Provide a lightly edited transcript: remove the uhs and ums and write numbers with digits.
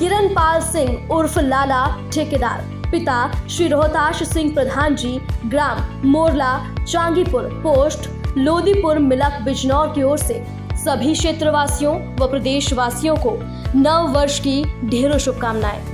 किरणपाल सिंह उर्फ लाला ठेकेदार, पिता श्री रोहताश सिंह प्रधान जी, ग्राम मोरला चांगीपुर, पोस्ट लोदीपुर, मिलक, बिजनौर की ओर से सभी क्षेत्रवासियों व प्रदेशवासियों को नव वर्ष की ढेरों शुभकामनाएं।